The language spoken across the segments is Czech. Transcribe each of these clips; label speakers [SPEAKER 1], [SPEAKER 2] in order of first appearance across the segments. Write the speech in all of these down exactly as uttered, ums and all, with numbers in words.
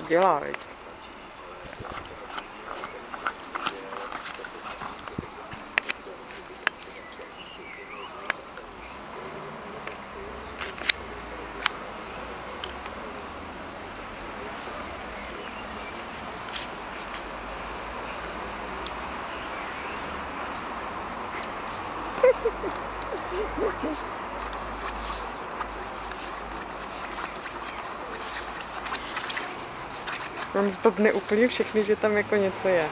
[SPEAKER 1] něco dělá, viď? On zblbne úplně všechny, že tam jako něco je.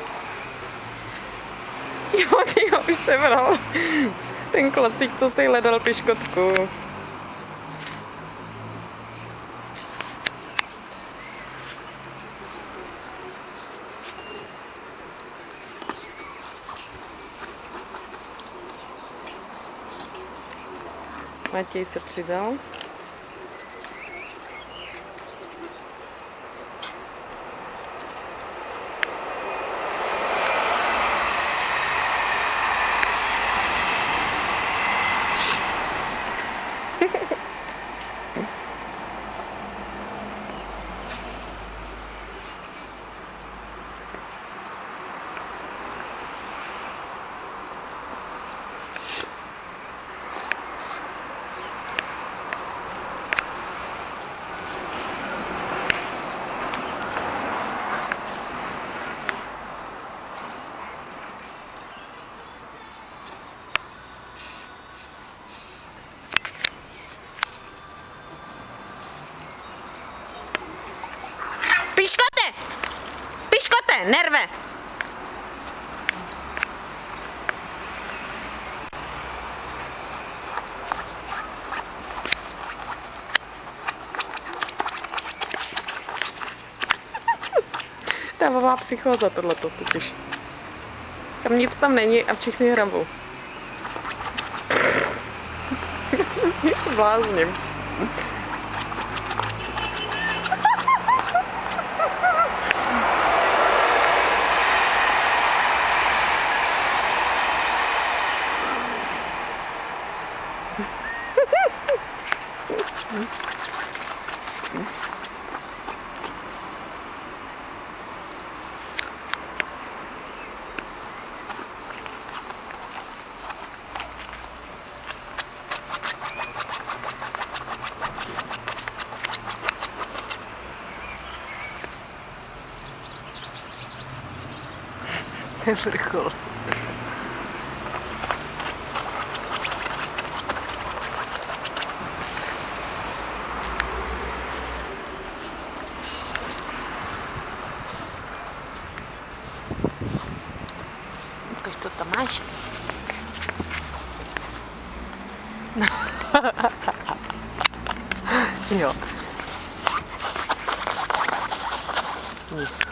[SPEAKER 1] Jo, ty ho už sebral ten klacík, co si hledal piškotku. Matěj se přidal. Piškote! Piškote, nerve! Dává psychóza tohleto totiž. Tam nic tam není a všichni hrabou. Já se s nich blázním. To je vrchol. Ukaž, co tam máš. Jo. Nic.